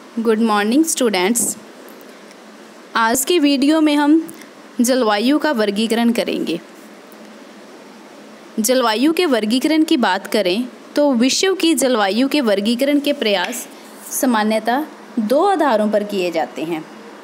Good morning students. आज की video में हम जलवायु का वर्गीकरण करेंगे। जलवायु के वर्गीकरण की बात करें तो विश्व की जलवायु के वर्गीकरण के प्रयास सामान्यतः दो आधारों पर किए जाते हैं।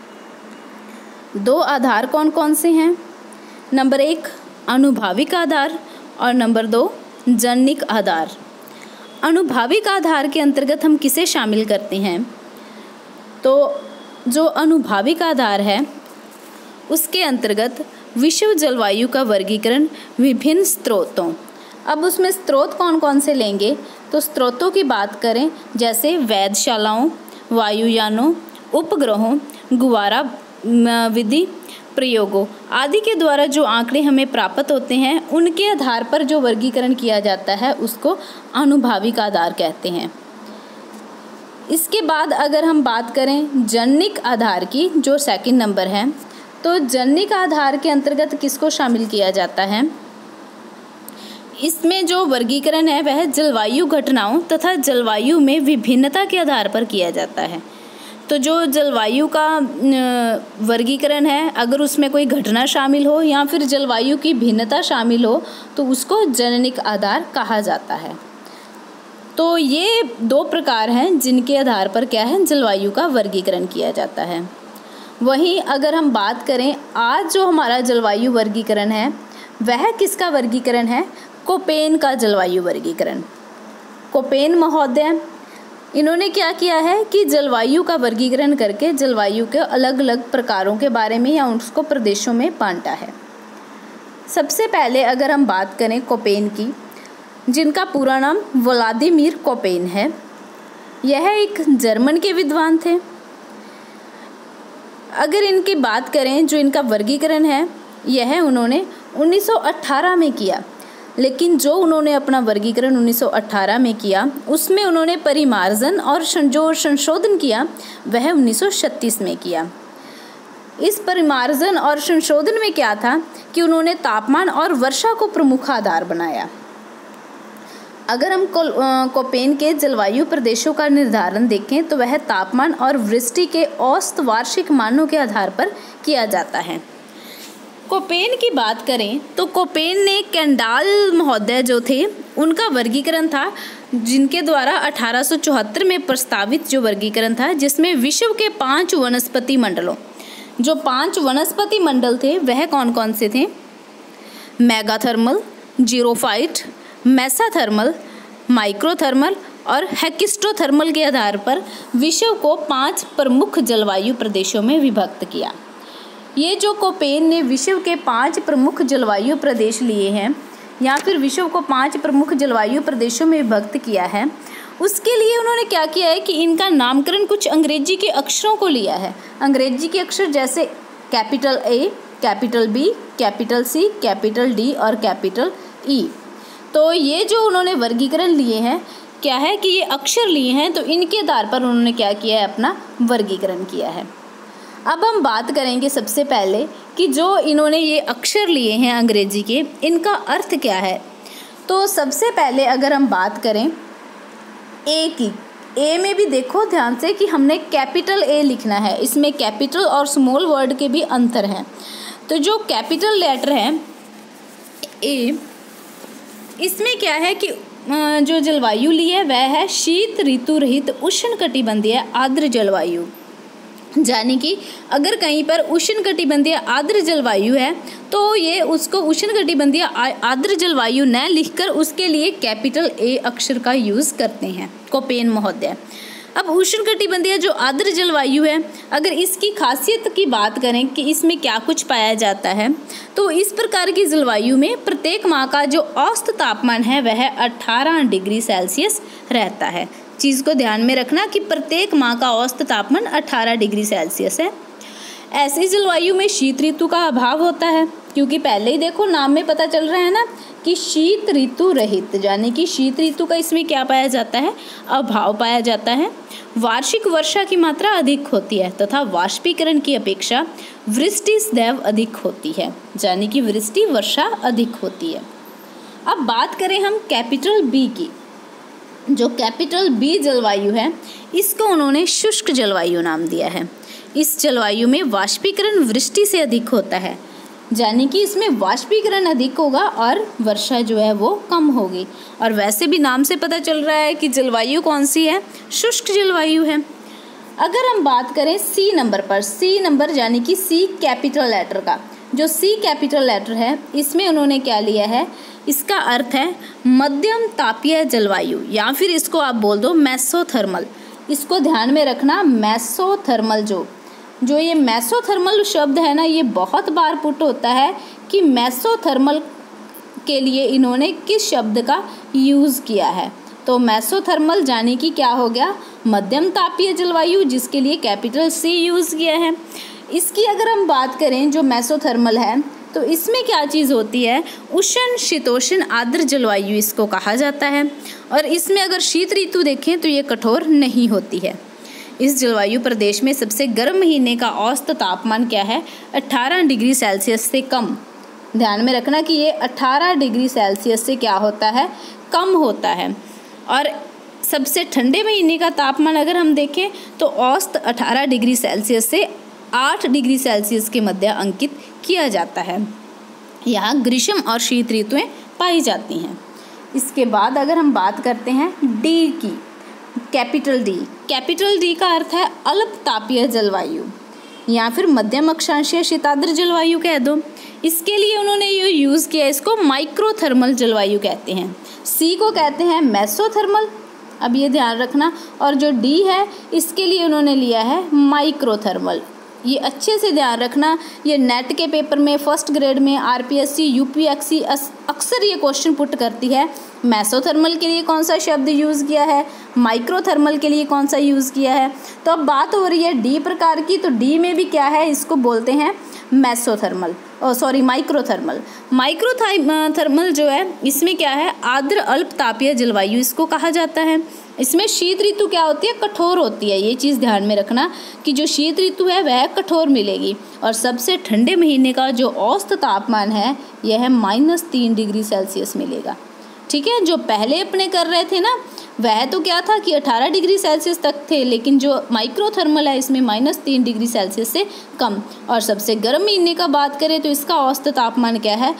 दो आधार कौन कौन से हैं? नंबर 1 आनुभविक आधार और नंबर 2 जनिक आधार। आनुभविक आधार के अंतर्गत हम किसे शामिल करते हैं? तो जो आनुभविक आधार है उसके अंतर्गत विश्व जलवायु का वर्गीकरण विभिन्न स्रोतों। अब उसमें स्रोत कौन कौन से लेंगे? तो स्रोतों की बात करें जैसे वेधशालाओं, वायुयानों, उपग्रहों, गुब्बारा विधि प्रयोगों आदि के द्वारा जो आंकड़े हमें प्राप्त होते हैं उनके आधार पर जो वर्गीकरण किया जाता है उसको आनुभविक आधार कहते हैं। इसके बाद अगर हम बात करें जनिक आधार की, जो सेकंड नंबर है, तो जनिक आधार के अंतर्गत किसको शामिल किया जाता है? इसमें जो वर्गीकरण है वह जलवायु घटनाओं तथा जलवायु में विभिन्नता के आधार पर किया जाता है। तो जो जलवायु का वर्गीकरण है, अगर उसमें कोई घटना शामिल हो या फिर जलवायु की भिन्नता शामिल हो तो उसको जनिक आधार कहा जाता है। तो ये दो प्रकार हैं जिनके आधार पर क्या है, जलवायु का वर्गीकरण किया जाता है। वहीं अगर हम बात करें आज जो हमारा जलवायु वर्गीकरण है वह किसका वर्गीकरण है? कोपेन का जलवायु वर्गीकरण। कोपेन महोदय इन्होंने क्या किया है कि जलवायु का वर्गीकरण करके जलवायु के अलग अलग प्रकारों के बारे में या उसको प्रदेशों में बांटा है। सबसे पहले अगर हम बात करें कोपेन की, जिनका पूरा नाम व्लादिमीर कोपेन है, यह एक जर्मन के विद्वान थे। अगर इनकी बात करें जो इनका वर्गीकरण है यह उन्होंने 1918 में किया, लेकिन जो उन्होंने अपना वर्गीकरण 1918 में किया उसमें उन्होंने परिमार्जन और जो संशोधन किया वह 1936 में किया। इस परिमार्जन और संशोधन में क्या था कि उन्होंने तापमान और वर्षा को प्रमुख आधार बनाया। अगर हम कोपेन के जलवायु प्रदेशों का निर्धारण देखें तो वह तापमान और वृष्टि के औसत वार्षिक मानों के आधार पर किया जाता है। कोपेन की बात करें तो कोपेन ने कैंडाल महोदय जो थे उनका वर्गीकरण था, जिनके द्वारा 1874 में प्रस्तावित जो वर्गीकरण था, जिसमें विश्व के 5 वनस्पति मंडलों, जो 5 वनस्पति मंडल थे वह कौन कौन से थे? मेगाथर्मल, जीरोफाइट, मेसाथर्मल, माइक्रोथर्मल और हेकिस्टोथर्मल के आधार पर विश्व को 5 प्रमुख जलवायु प्रदेशों में विभक्त किया। ये जो कोपेन ने विश्व के 5 प्रमुख जलवायु प्रदेश लिए हैं या फिर विश्व को 5 प्रमुख जलवायु प्रदेशों में विभक्त किया है, उसके लिए उन्होंने क्या किया है कि इनका नामकरण कुछ अंग्रेजी के अक्षरों को लिया है। अंग्रेजी के अक्षर जैसे capital A, capital B, capital C, capital D और कैपिटल E। तो ये जो उन्होंने वर्गीकरण लिए हैं, क्या है कि ये अक्षर लिए हैं, तो इनके आधार पर उन्होंने क्या किया है, अपना वर्गीकरण किया है। अब हम बात करेंगे सबसे पहले कि जो इन्होंने ये अक्षर लिए हैं अंग्रेजी के, इनका अर्थ क्या है। तो सबसे पहले अगर हम बात करें ए की, ए में भी देखो ध्यान से कि हमने कैपिटल ए लिखना है, इसमें कैपिटल और स्मॉल वर्ड के भी अंतर हैं। तो जो कैपिटल लेटर है ए, इसमें क्या है कि जो जलवायु ली है वह है शीत ऋतु रहित उष्णकटिबंधीय आर्द्र जलवायु। यानी कि अगर कहीं पर उष्णकटिबंधीय आर्द्र जलवायु है तो ये उसको उष्णकटिबंधीय आर्द्र जलवायु न लिखकर उसके लिए कैपिटल ए अक्षर का यूज़ करते हैं कोपेन महोदय। अब उष्णकटिबंधीय जो आर्द्र जलवायु है, अगर इसकी खासियत की बात करें कि इसमें क्या कुछ पाया जाता है, तो इस प्रकार की जलवायु में प्रत्येक माह का जो औसत तापमान है वह 18 डिग्री सेल्सियस रहता है। चीज़ को ध्यान में रखना कि प्रत्येक माह का औसत तापमान 18 डिग्री सेल्सियस है। ऐसी जलवायु में शीत ऋतु का अभाव होता है, क्योंकि पहले ही देखो नाम में पता चल रहा है ना कि शीत ऋतु रहित, यानी कि शीत ऋतु का इसमें क्या पाया जाता है, अभाव पाया जाता है। वार्षिक वर्षा की मात्रा अधिक होती है तथा वाष्पीकरण की अपेक्षा वृष्टि सदैव अधिक होती है, यानी कि वृष्टि वर्षा अधिक होती है। अब बात करें हम कैपिटल बी की, जो कैपिटल बी जलवायु है इसको उन्होंने शुष्क जलवायु नाम दिया है। इस जलवायु में वाष्पीकरण वृष्टि से अधिक होता है, यानी कि इसमें वाष्पीकरण अधिक होगा और वर्षा जो है वो कम होगी। और वैसे भी नाम से पता चल रहा है कि जलवायु कौन सी है, शुष्क जलवायु है। अगर हम बात करें सी नंबर पर, सी नंबर यानी कि सी कैपिटल लेटर का, जो सी कैपिटल लेटर है इसमें उन्होंने क्या लिया है, इसका अर्थ है मध्यम तापीय जलवायु, या फिर इसको आप बोल दो मेसोथर्मल। इसको ध्यान में रखना, मेसोथर्मल जो ये मेसोथर्मल शब्द है ना, ये बहुत बार पुट होता है कि मेसोथर्मल के लिए इन्होंने किस शब्द का यूज़ किया है। तो मेसोथर्मल यानी कि क्या हो गया, मध्यम तापीय जलवायु, जिसके लिए कैपिटल सी यूज़ किया है। इसकी अगर हम बात करें जो मेसोथर्मल है, तो इसमें क्या चीज़ होती है, उष्ण शीतोष्ण आर्द्र जलवायु इसको कहा जाता है। और इसमें अगर शीत ऋतु देखें तो ये कठोर नहीं होती है। इस जलवायु प्रदेश में सबसे गर्म महीने का औसत तापमान क्या है, 18 डिग्री सेल्सियस से कम। ध्यान में रखना कि ये 18 डिग्री सेल्सियस से क्या होता है, कम होता है। और सबसे ठंडे महीने का तापमान अगर हम देखें तो औसत 18 डिग्री सेल्सियस से 8 डिग्री सेल्सियस के मध्य अंकित किया जाता है। यहाँ ग्रीष्म और शीत ऋतुएं पाई जाती हैं। इसके बाद अगर हम बात करते हैं डी की, कैपिटल डी का अर्थ है अल्प तापीय जलवायु या फिर मध्यम अक्षांशीय शीताद्र जलवायु कह दो। इसके लिए उन्होंने ये यूज़ किया, इसको माइक्रोथर्मल जलवायु कहते हैं। सी को कहते हैं मेसोथर्मल, अब ये ध्यान रखना। और जो डी है इसके लिए उन्होंने लिया है माइक्रोथर्मल। ये अच्छे से ध्यान रखना, ये नेट के पेपर में फर्स्ट ग्रेड में आरपीएससी यूपीएससी अक्सर ये क्वेश्चन पुट करती है। मेसोथर्मल के लिए कौन सा शब्द यूज़ किया है, माइक्रोथर्मल के लिए कौन सा यूज़ किया है। तो अब बात हो रही है डी प्रकार की, तो डी में भी क्या है, इसको बोलते हैं मेसोथर्मल, माइक्रोथर्मल। माइक्रोथर्मल जो है इसमें क्या है, आर्द्र अल्प तापीय जलवायु इसको कहा जाता है। इसमें शीत ऋतु क्या होती है, कठोर होती है। ये चीज़ ध्यान में रखना कि जो शीत ऋतु है वह कठोर मिलेगी। और सबसे ठंडे महीने का जो औसत तापमान है यह है -3 डिग्री सेल्सियस मिलेगा। ठीक है, जो पहले अपने कर रहे थे ना वह तो क्या था कि 18 डिग्री सेल्सियस तक थे, लेकिन जो माइक्रोथर्मल है इसमें -3 डिग्री सेल्सियस से कम। और सबसे गर्म महीने का बात करें तो इसका औसत तापमान क्या है,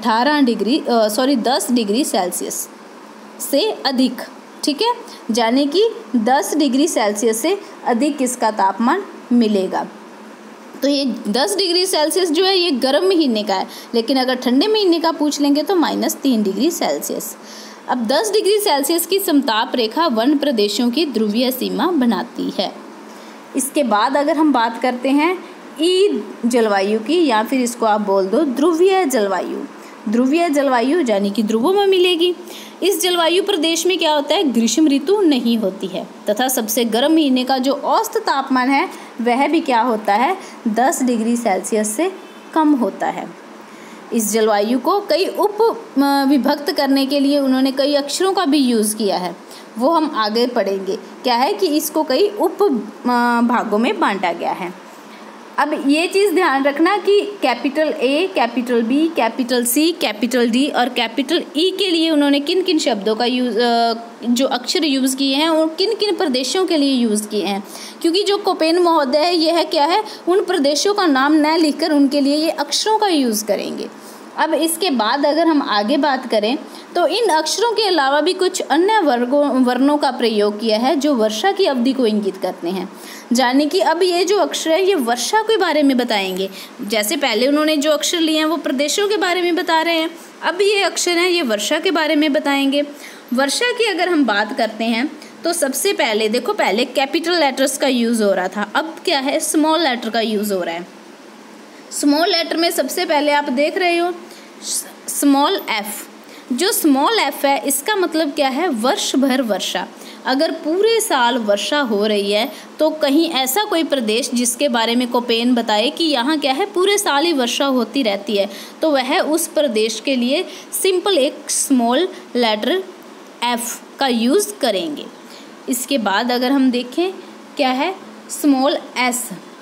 10 डिग्री सेल्सियस से अधिक। ठीक है, यानी कि 10 डिग्री सेल्सियस से अधिक इसका तापमान मिलेगा। तो ये 10 डिग्री सेल्सियस जो है ये गर्म महीने का है, लेकिन अगर ठंडे महीने का पूछ लेंगे तो -3 डिग्री सेल्सियस। अब 10 डिग्री सेल्सियस की समताप रेखा वन प्रदेशों की ध्रुवीय सीमा बनाती है। इसके बाद अगर हम बात करते हैं ई जलवायु की, या फिर इसको आप बोल दो ध्रुवीय जलवायु। ध्रुवीय जलवायु यानी कि ध्रुवों में मिलेगी। इस जलवायु प्रदेश में क्या होता है, ग्रीष्म ऋतु नहीं होती है तथा सबसे गर्म महीने का जो औसत तापमान है वह भी क्या होता है, 10 डिग्री सेल्सियस से कम होता है। इस जलवायु को कई उप विभक्त करने के लिए उन्होंने कई अक्षरों का भी यूज़ किया है, वो हम आगे पढ़ेंगे। क्या है कि इसको कई उप भागों में बांटा गया है। अब ये चीज़ ध्यान रखना कि capital A, capital B, capital C, capital D और कैपिटल ई के लिए उन्होंने किन किन शब्दों का जो अक्षर यूज़ किए हैं और किन किन प्रदेशों के लिए यूज़ किए हैं। क्योंकि जो कोपेन महोदय है यह क्या है, उन प्रदेशों का नाम न लिखकर उनके लिए ये अक्षरों का यूज़ करेंगे। अब इसके बाद अगर हम आगे बात करें तो इन अक्षरों के अलावा भी कुछ अन्य वर्णों का प्रयोग किया है जो वर्षा की अवधि को इंगित करते हैं। यानी कि अब ये जो अक्षर है ये वर्षा के बारे में बताएंगे। जैसे पहले उन्होंने जो अक्षर लिए हैं वो प्रदेशों के बारे में बता रहे हैं, अब ये अक्षर हैं ये वर्षा के बारे में बताएंगे। वर्षा की अगर हम बात करते हैं तो सबसे पहले देखो, पहले कैपिटल लेटर्स का यूज़ हो रहा था, अब क्या है, स्मॉल लेटर का यूज़ हो रहा है। स्मॉल लेटर में सबसे पहले आप देख रहे हो स्मॉल एफ। जो स्मॉल एफ है इसका मतलब क्या है, वर्ष भर वर्षा। अगर पूरे साल वर्षा हो रही है तो कहीं ऐसा कोई प्रदेश जिसके बारे में कोपेन बताए कि यहाँ क्या है पूरे साल ही वर्षा होती रहती है, तो वह उस प्रदेश के लिए सिंपल एक स्मॉल लेटर एफ का यूज़ करेंगे। इसके बाद अगर हम देखें क्या है, स्मॉल एस।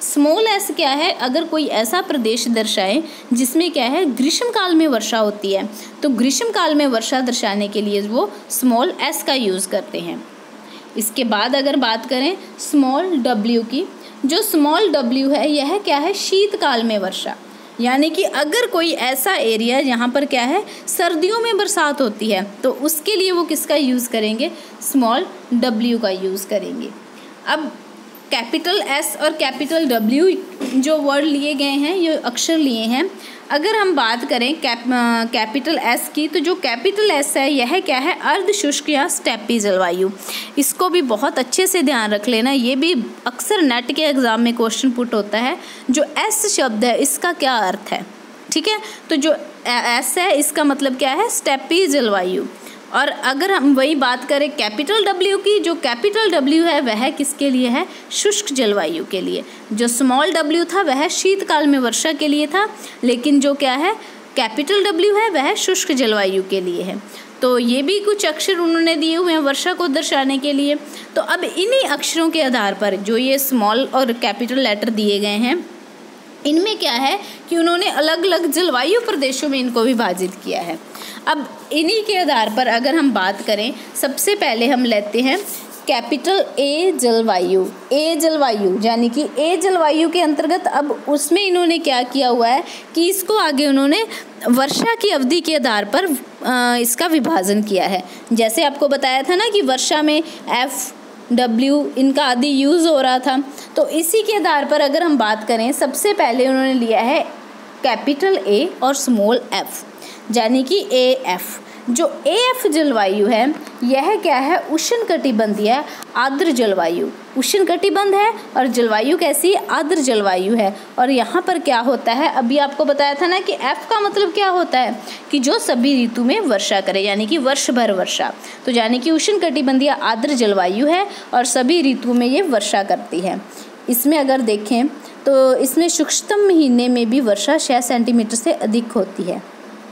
स्मॉल एस क्या है, अगर कोई ऐसा प्रदेश दर्शाए जिसमें क्या है ग्रीष्म काल में वर्षा होती है, तो ग्रीष्म काल में वर्षा दर्शाने के लिए वो स्मॉल एस का यूज़ करते हैं। इसके बाद अगर बात करें स्मॉल डब्ल्यू की, जो स्मॉल डब्ल्यू है यह क्या है शीतकाल में वर्षा, यानी कि अगर कोई ऐसा एरिया जहाँ पर क्या है सर्दियों में बरसात होती है तो उसके लिए वो किसका यूज़ करेंगे, स्मॉल डब्ल्यू का यूज़ करेंगे। अब कैपिटल एस और कैपिटल डब्ल्यू जो वर्ड लिए गए हैं, ये अक्षर लिए हैं, अगर हम बात करें कैपिटल एस की, तो जो कैपिटल एस है यह क्या है अर्ध शुष्क या स्टेपी जलवायु। इसको भी बहुत अच्छे से ध्यान रख लेना, ये भी अक्सर नेट के एग्ज़ाम में क्वेश्चन पुट होता है। जो एस शब्द है इसका क्या अर्थ है, ठीक है, तो जो एस है इसका मतलब क्या है स्टेपी जलवायु। और अगर हम वही बात करें कैपिटल डब्ल्यू की, जो कैपिटल डब्ल्यू है वह किसके लिए है, शुष्क जलवायु के लिए। जो स्मॉल डब्ल्यू था वह शीतकाल में वर्षा के लिए था, लेकिन जो क्या है कैपिटल डब्ल्यू है वह शुष्क जलवायु के लिए है। तो ये भी कुछ अक्षर उन्होंने दिए हुए हैं वर्षा को दर्शाने के लिए। तो अब इन्हीं अक्षरों के आधार पर जो ये स्मॉल और कैपिटल लेटर दिए गए हैं, इनमें क्या है कि उन्होंने अलग अलग जलवायु प्रदेशों में इनको विभाजित किया है। अब इन्हीं के आधार पर अगर हम बात करें, सबसे पहले हम लेते हैं कैपिटल ए जलवायु। ए जलवायु यानी कि ए जलवायु के अंतर्गत अब उसमें इन्होंने क्या किया हुआ है कि इसको आगे उन्होंने वर्षा की अवधि के आधार पर इसका विभाजन किया है। जैसे आपको बताया था ना कि वर्षा में एफ डब्ल्यू इनका आदि यूज़ हो रहा था, तो इसी के आधार पर अगर हम बात करें, सबसे पहले उन्होंने लिया है कैपिटल ए और स्मॉल एफ, यानी कि ए एफ। जो ए एफ जलवायु है यह क्या है उष्णकटिबंधीय आर्द्र जलवायु। उष्णकटिबंध है और जलवायु कैसी आर्द्र जलवायु है। और यहाँ पर क्या होता है, अभी आपको बताया था ना कि एफ का मतलब क्या होता है कि जो सभी ऋतु में वर्षा करे, यानी कि वर्ष भर वर्षा। तो यानी कि उष्णकटिबंधीय आर्द्र जलवायु है और सभी ऋतुओं में ये वर्षा करती है। इसमें अगर देखें तो इसमें शुष्कतम महीने में भी वर्षा 6 सेंटीमीटर से अधिक होती है।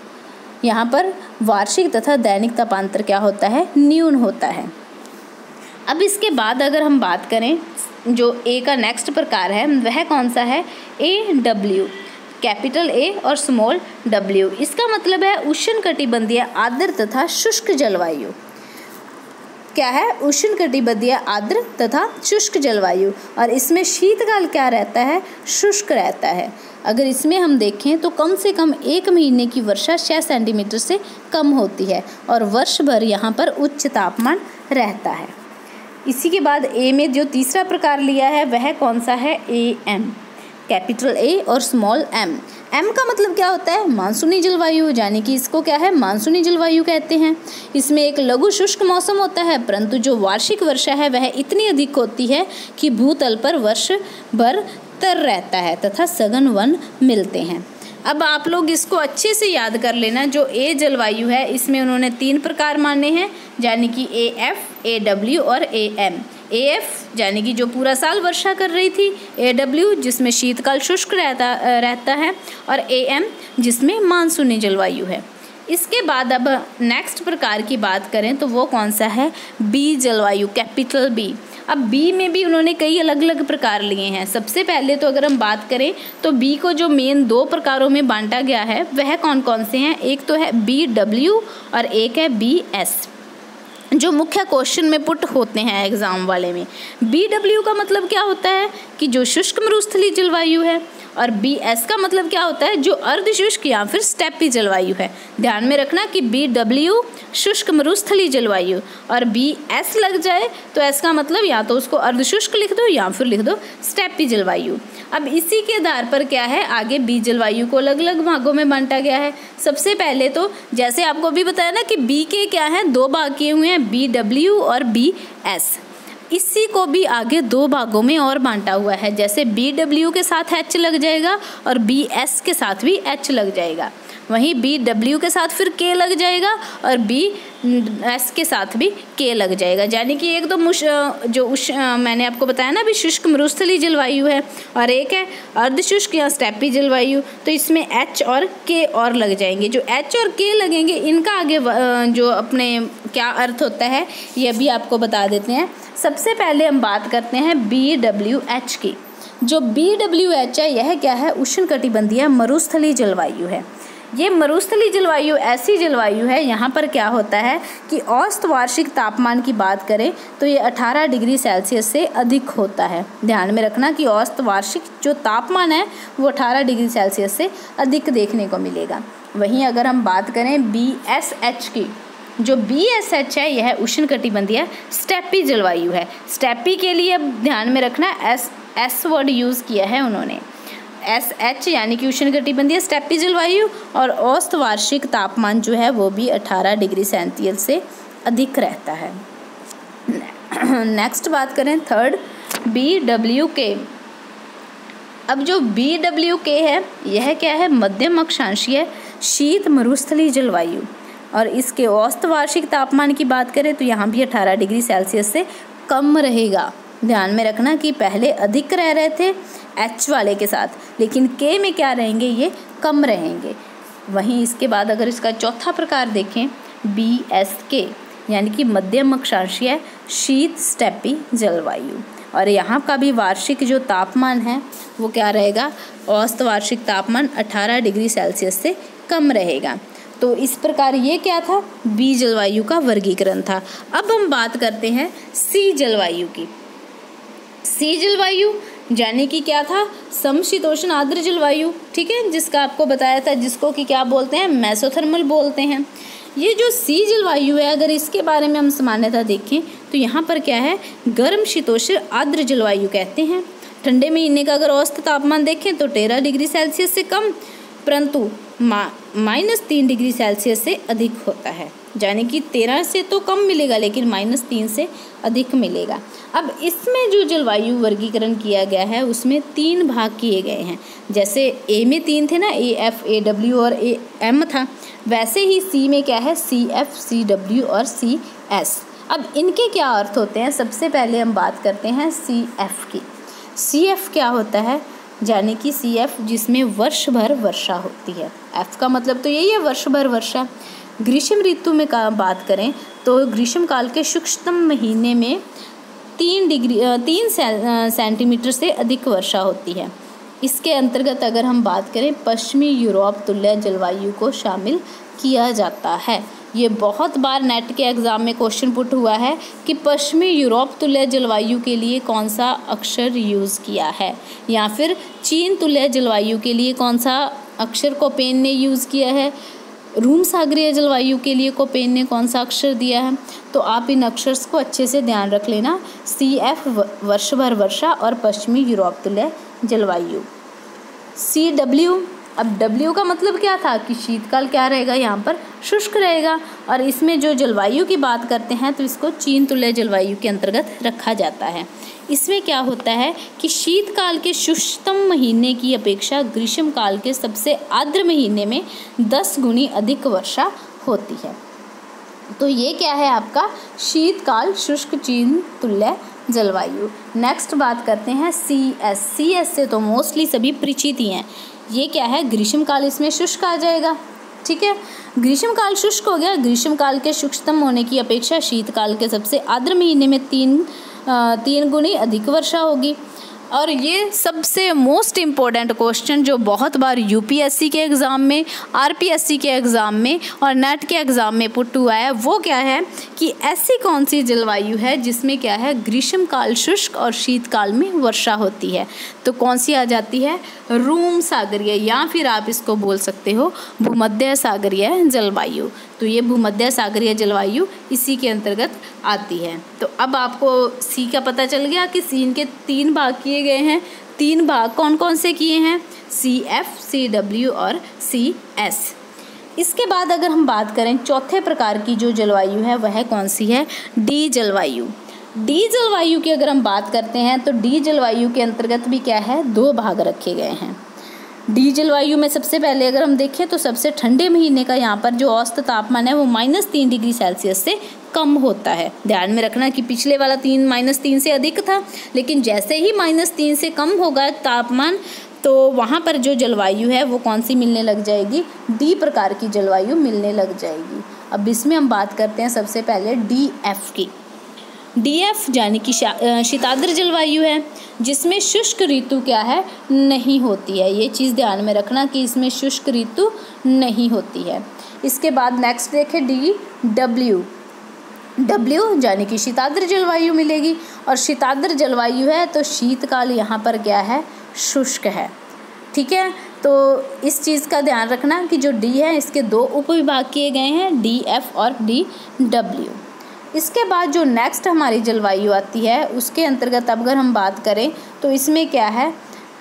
यहाँ पर वार्षिक तथा दैनिक तापांतर क्या होता है, न्यून होता है। अब इसके बाद अगर हम बात करें, जो ए का नेक्स्ट प्रकार है वह कौन सा है, ए डब्ल्यू। कैपिटल ए और स्मॉल डब्ल्यू, इसका मतलब है उष्णकटिबंधीय आर्द्र तथा शुष्क जलवायु। क्या है, उष्णकटिबंधीय आर्द्र तथा शुष्क जलवायु। और इसमें शीतकाल क्या रहता है, शुष्क रहता है। अगर इसमें हम देखें तो कम से कम 1 महीने की वर्षा 6 सेंटीमीटर से कम होती है और वर्ष भर यहाँ पर उच्च तापमान रहता है। इसी के बाद ए में जो तीसरा प्रकार लिया है वह कौन सा है, ए एम। कैपिटल ए और स्मॉल एम। एम का मतलब क्या होता है, मानसूनी जलवायु, यानी कि इसको क्या है मानसूनी जलवायु कहते हैं। इसमें एक लघु शुष्क मौसम होता है, परंतु जो वार्षिक वर्षा है वह इतनी अधिक होती है कि भूतल पर वर्ष भर तर रहता है तथा सघन वन मिलते हैं। अब आप लोग इसको अच्छे से याद कर लेना, जो ए जलवायु है इसमें उन्होंने 3 प्रकार माने हैं, यानी कि ए एफ, ए डब्ल्यू और ए एम। ए एफ यानी कि जो पूरा साल वर्षा कर रही थी, ए डब्ल्यू जिसमें शीतकाल शुष्क रहता है, और ए एम जिसमें मानसूनी जलवायु है। इसके बाद अब नेक्स्ट प्रकार की बात करें तो वो कौन सा है, बी जलवायु, कैपिटल बी। अब बी में भी उन्होंने कई अलग अलग प्रकार लिए हैं। सबसे पहले तो अगर हम बात करें तो बी को जो मेन 2 प्रकारों में बांटा गया है वह कौन कौन से हैं, एक तो है बी डब्ल्यू और एक है बी एस, जो मुख्य क्वेश्चन में पुट होते हैं एग्जाम वाले में। बी डब्ल्यू का मतलब क्या होता है कि जो शुष्क मरुस्थलीय जलवायु है, और बी एस का मतलब क्या होता है जो अर्धशुष्क या फिर स्टेपी जलवायु है। ध्यान में रखना कि बी डब्ल्यू शुष्क मरुस्थलीय जलवायु और बी एस लग जाए तो एस का मतलब या तो उसको अर्धशुष्क लिख दो या फिर लिख दो स्टेपी जलवायु। अब इसी के आधार पर क्या है, आगे बी जलवायु को अलग अलग भागों में बांटा गया है। सबसे पहले तो जैसे आपको अभी बताया ना कि बी के क्या है 2 भाग किए हुए हैं, बी डब्ल्यू और बी एस। इसी को भी आगे 2 भागों में और बांटा हुआ है, जैसे बी डब्ल्यू के साथ एच लग जाएगा और बी एस के साथ भी एच लग जाएगा, वहीं बी डब्ल्यू के साथ फिर के लग जाएगा और बी एस के साथ भी के लग जाएगा। यानी कि एक तो मैंने आपको बताया ना भी शुष्क मरुस्थलीय जलवायु है और एक है अर्धशुष्क या स्टेपी जलवायु, तो इसमें एच और के और लग जाएंगे। जो एच और के लगेंगे इनका आगे जो अपने क्या अर्थ होता है ये भी आपको बता देते हैं। सबसे पहले हम बात करते हैं बी डब्ल्यू एच की। जो BWH है यह क्या है, उष्णकटिबंधीय मरुस्थलीय जलवायु है। ये मरुस्थलीय जलवायु ऐसी जलवायु है, यहाँ पर क्या होता है कि औसत वार्षिक तापमान की बात करें तो ये 18 डिग्री सेल्सियस से अधिक होता है। ध्यान में रखना कि औसत वार्षिक जो तापमान है वो 18 डिग्री सेल्सियस से अधिक देखने को मिलेगा। वहीं अगर हम बात करें BSH की, जो BSH है यह उष्णकटिबंधीय स्टेपी जलवायु है। स्टेपी के लिए अब ध्यान में रखना एस वर्ड यूज़ किया है उन्होंने, SH यानी कि उष्णकटिबंधीय स्टेपी जलवायु, और औसत वार्षिक तापमान जो है वो भी 18 डिग्री सेल्सियस से अधिक रहता है। नेक्स्ट बात करें थर्ड BWK। अब जो BWK है यह क्या है, मध्यम अक्षांशीय शीत मरुस्थलीय जलवायु, और इसके औसत वार्षिक तापमान की बात करें तो यहाँ भी 18 डिग्री सेल्सियस से कम रहेगा। ध्यान में रखना कि पहले अधिक रह रहे थे H वाले के साथ, लेकिन K में क्या रहेंगे, ये कम रहेंगे। वहीं इसके बाद अगर इसका चौथा प्रकार देखें BSK यानी कि मध्यम अक्षांशीय शीत स्टेपी जलवायु, और यहाँ का भी वार्षिक जो तापमान है वो क्या रहेगा, औसत वार्षिक तापमान 18 डिग्री सेल्सियस से कम रहेगा। तो इस प्रकार ये क्या था, B जलवायु का वर्गीकरण था। अब हम बात करते हैं C जलवायु की। C जलवायु यानी कि क्या था, समशीतोष्ण आर्द्र जलवायु, ठीक है, जिसका आपको बताया था, जिसको कि क्या बोलते हैं, मेसोथर्मल बोलते हैं। ये जो C जलवायु है अगर इसके बारे में हम सामान्यतः देखें तो यहाँ पर क्या है, गर्म शीतोष्ण आर्द्र जलवायु कहते हैं। ठंडे महीने का अगर औसत तापमान देखें तो 13 डिग्री सेल्सियस से कम, परंतु -3 डिग्री सेल्सियस से अधिक होता है, यानी कि 13 से तो कम मिलेगा लेकिन -3 से अधिक मिलेगा। अब इसमें जो जलवायु वर्गीकरण किया गया है उसमें 3 भाग किए गए हैं। जैसे A में 3 थे ना, AF, AW और AM था, वैसे ही C में क्या है, CF, CW और CS। अब इनके क्या अर्थ होते हैं, सबसे पहले हम बात करते हैं CF की। CF क्या होता है, यानी कि CF जिसमें वर्ष भर वर्षा होती है। F का मतलब तो यही है, वर्ष भर वर्षा। ग्रीष्म ऋतु में का बात करें तो ग्रीष्म काल के शुष्कतम महीने में 3 सेंटीमीटर से अधिक वर्षा होती है। इसके अंतर्गत अगर हम बात करें पश्चिमी यूरोप तुल्य जलवायु को शामिल किया जाता है। ये बहुत बार नेट के एग्ज़ाम में क्वेश्चन पुट हुआ है कि पश्चिमी यूरोप तुल्य जलवायु के लिए कौन सा अक्षर यूज़ किया है, या फिर चीन तुल्य जलवायु के लिए कौन सा अक्षर कोपेन ने यूज़ किया है, रूम सागरीय जलवायु के लिए कोपेन ने कौन सा अक्षर दिया है। तो आप इन अक्षर्स को अच्छे से ध्यान रख लेना, CF वर्ष भर वर्षा और पश्चिमी यूरोप तुल्य जलवायु। CW, अब W का मतलब क्या था कि शीतकाल क्या रहेगा, यहाँ पर शुष्क रहेगा, और इसमें जो जलवायु की बात करते हैं तो इसको चीन तुल्य जलवायु के अंतर्गत रखा जाता है। इसमें क्या होता है कि शीतकाल के शुष्कतम महीने की अपेक्षा ग्रीष्म काल के सबसे आर्द्र महीने में 10 गुनी अधिक वर्षा होती है। तो ये क्या है आपका शीतकाल शुष्क चीन तुल्य जलवायु। नेक्स्ट बात करते हैं CS से तो मोस्टली सभी परिचित ही हैं। ये क्या है, ग्रीष्म काल इसमें शुष्क आ जाएगा, ठीक है। ग्रीष्म काल शुष्क हो गया, ग्रीष्म काल के शुष्कतम होने की अपेक्षा शीतकाल के सबसे आर्द्र महीने में 3 गुनी अधिक वर्षा होगी। और ये सबसे मोस्ट इम्पोर्टेंट क्वेश्चन जो बहुत बार UPSC के एग्ज़ाम में, RPSC के एग्ज़ाम में और नेट के एग्ज़ाम में पुट हुआ है, वो क्या है कि ऐसी कौन सी जलवायु है जिसमें क्या है ग्रीष्म काल शुष्क और शीतकाल में वर्षा होती है। तो कौन सी आ जाती है, रूम सागरीय, या फिर आप इसको बोल सकते हो भूमध्य सागरीय जलवायु। तो ये भूमध्य सागरीय जलवायु इसी के अंतर्गत आती है। तो अब आपको C का पता चल गया कि C के 3 भाग किए गए हैं। 3 भाग कौन कौन से किए हैं, CF, CW और CS। इसके बाद अगर हम बात करें चौथे प्रकार की जो जलवायु है वह कौन सी है, D जलवायु। D जलवायु की अगर हम बात करते हैं तो D जलवायु के अंतर्गत भी क्या है, 2 भाग रखे गए हैं। D जलवायु में सबसे पहले अगर हम देखें तो सबसे ठंडे महीने का यहाँ पर जो औसत तापमान है वो -3 डिग्री सेल्सियस से कम होता है। ध्यान में रखना कि पिछले वाला -3 से अधिक था, लेकिन जैसे ही -3 से कम होगा तापमान तो वहाँ पर जो जलवायु है वो कौन सी मिलने लग जाएगी, D प्रकार की जलवायु मिलने लग जाएगी। अब इसमें हम बात करते हैं सबसे पहले DF की। DF यानी कि शीताद्र जलवायु है, जिसमें शुष्क ऋतु क्या है, नहीं होती है। ये चीज़ ध्यान में रखना कि इसमें शुष्क ऋतु नहीं होती है। इसके बाद नेक्स्ट देखें DW यानी कि शीताद्र जलवायु मिलेगी, और शीताद्र जलवायु है तो शीतकाल यहाँ पर क्या है, शुष्क है। ठीक है, तो इस चीज़ का ध्यान रखना कि जो D है इसके 2 उपविभाग किए गए हैं, DF और DW। इसके बाद जो नेक्स्ट हमारी जलवायु आती है उसके अंतर्गत अगर हम बात करें तो इसमें क्या है,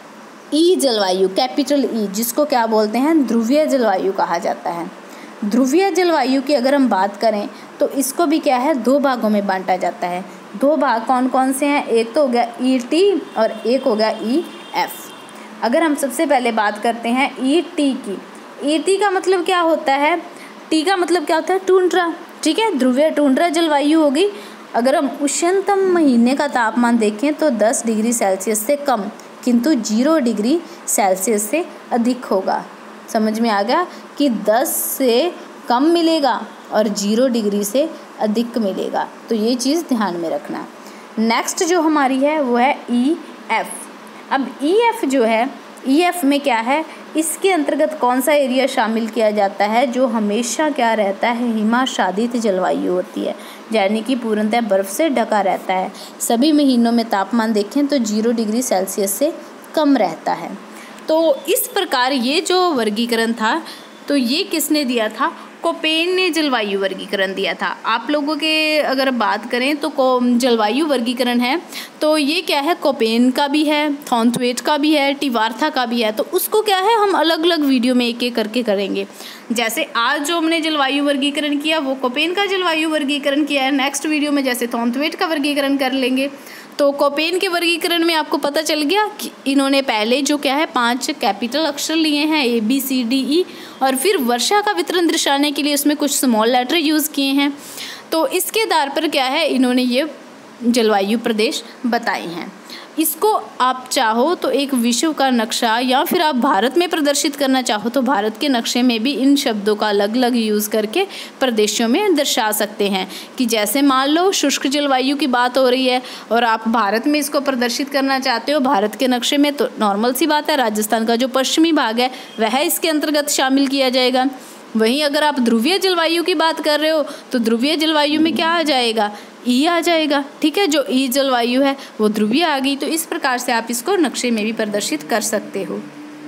E जलवायु, कैपिटल E, जिसको क्या बोलते हैं, ध्रुवीय जलवायु कहा जाता है। ध्रुवीय जलवायु की अगर हम बात करें तो इसको भी क्या है, 2 भागों में बांटा जाता है। 2 भाग कौन कौन से हैं, एक तो हो गया ET और एक हो गया EF। अगर हम सबसे पहले बात करते हैं ET की, ET का मतलब क्या होता है, T का मतलब क्या होता है, टुंड्रा। ठीक है, ध्रुवीय टुंड्रा जलवायु होगी। अगर हम उष्णतम महीने का तापमान देखें तो 10 डिग्री सेल्सियस से कम, किंतु 0 डिग्री सेल्सियस से अधिक होगा। समझ में आ गया कि 10 से कम मिलेगा और 0 डिग्री से अधिक मिलेगा, तो ये चीज़ ध्यान में रखना। नेक्स्ट जो हमारी है वो है EF। अब EF जो है, EF में क्या है, इसके अंतर्गत कौन सा एरिया शामिल किया जाता है, जो हमेशा क्या रहता है, हिमाच्छादित जलवायु होती है, यानी कि पूर्णतः बर्फ़ से ढका रहता है। सभी महीनों में तापमान देखें तो 0 डिग्री सेल्सियस से कम रहता है। तो इस प्रकार ये जो वर्गीकरण था तो ये किसने दिया था, कोपेन ने जलवायु वर्गीकरण दिया था। आप लोगों के अगर बात करें तो जलवायु वर्गीकरण है तो ये क्या है, कोपेन का भी है, थॉर्नथवेट का भी है, टिवार्था का भी है। तो उसको क्या है, हम अलग अलग वीडियो में एक एक करके करेंगे। जैसे आज जो हमने जलवायु वर्गीकरण किया वो कोपेन का जलवायु वर्गीकरण किया है, नेक्स्ट वीडियो में जैसे थॉर्नथवेट का वर्गीकरण कर लेंगे। तो कोपेन के वर्गीकरण में आपको पता चल गया कि इन्होंने पहले जो क्या है 5 कैपिटल अक्षर लिए हैं, ABCDE, और फिर वर्षा का वितरण दर्शाने के लिए उसमें कुछ स्मॉल लेटर यूज़ किए हैं। तो इसके आधार पर क्या है, इन्होंने ये जलवायु प्रदेश बताए हैं। इसको आप चाहो तो एक विश्व का नक्शा या फिर आप भारत में प्रदर्शित करना चाहो तो भारत के नक्शे में भी इन शब्दों का अलग अलग यूज़ करके प्रदेशों में दर्शा सकते हैं। कि जैसे मान लो शुष्क जलवायु की बात हो रही है और आप भारत में इसको प्रदर्शित करना चाहते हो भारत के नक्शे में, तो नॉर्मल सी बात है, राजस्थान का जो पश्चिमी भाग है वह इसके अंतर्गत शामिल किया जाएगा। वहीं अगर आप ध्रुवीय जलवायु की बात कर रहे हो तो ध्रुवीय जलवायु में क्या आ जाएगा, E आ जाएगा। ठीक है, जो E जलवायु है वो ध्रुवीय आ गई। तो इस प्रकार से आप इसको नक्शे में भी प्रदर्शित कर सकते हो।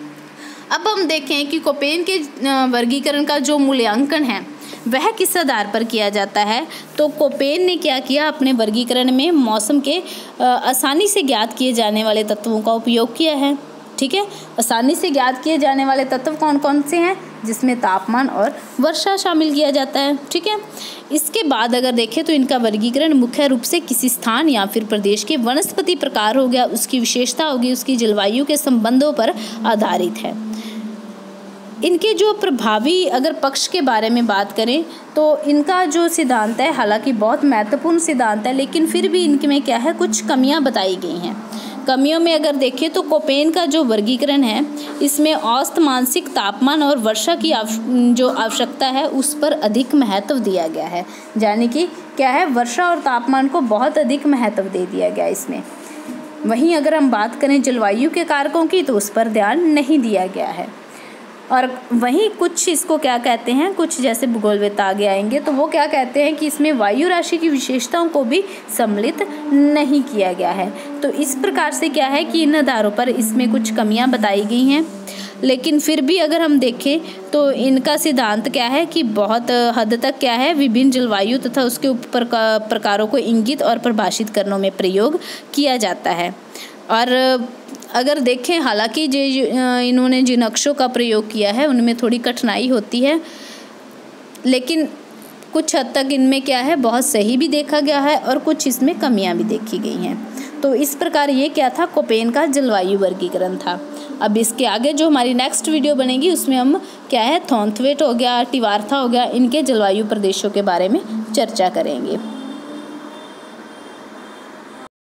अब हम देखें कि कोपेन के वर्गीकरण का जो मूल्यांकन है वह किस आधार पर किया जाता है। तो कोपेन ने क्या किया, अपने वर्गीकरण में मौसम के आसानी से ज्ञात किए जाने वाले तत्वों का उपयोग किया है। ठीक है, आसानी से ज्ञात किए जाने वाले तत्व कौन कौन से हैं, जिसमें तापमान और वर्षा शामिल किया जाता है। ठीक है, इसके बाद अगर देखें तो इनका वर्गीकरण मुख्य रूप से किसी स्थान या फिर प्रदेश के वनस्पति प्रकार हो गया, उसकी विशेषता होगी, उसकी जलवायु के संबंधों पर आधारित है। इनके जो प्रभावी अगर पक्ष के बारे में बात करें तो इनका जो सिद्धांत है, हालांकि बहुत महत्वपूर्ण सिद्धांत है, लेकिन फिर भी इनमें क्या है, कुछ कमियां बताई गई हैं। कमियों में अगर देखें तो कोपेन का जो वर्गीकरण है इसमें औसत मानसिक तापमान और वर्षा की जो आवश्यकता है उस पर अधिक महत्व दिया गया है। यानी कि क्या है, वर्षा और तापमान को बहुत अधिक महत्व दे दिया गया इसमें। वहीं अगर हम बात करें जलवायु के कारकों की तो उस पर ध्यान नहीं दिया गया है। और वहीं कुछ इसको क्या कहते हैं, कुछ जैसे भूगोलविद आगे आएंगे तो वो क्या कहते हैं कि इसमें वायु राशि की विशेषताओं को भी सम्मिलित नहीं किया गया है। तो इस प्रकार से क्या है कि इन आधारों पर इसमें कुछ कमियां बताई गई हैं। लेकिन फिर भी अगर हम देखें तो इनका सिद्धांत क्या है कि बहुत हद तक क्या है, विभिन्न जलवायु तथा उसके उप प्रकारों को इंगित और परिभाषित करने में प्रयोग किया जाता है। और अगर देखें हालांकि जो इन्होंने जिन नक्शों का प्रयोग किया है उनमें थोड़ी कठिनाई होती है, लेकिन कुछ हद तक इनमें क्या है, बहुत सही भी देखा गया है और कुछ इसमें कमियां भी देखी गई हैं। तो इस प्रकार ये क्या था, कोपेन का जलवायु वर्गीकरण था। अब इसके आगे जो हमारी नेक्स्ट वीडियो बनेगी उसमें हम क्या है, थॉर्नथवेट हो गया, टिवार्था हो गया, इनके जलवायु प्रदेशों के बारे में चर्चा करेंगे।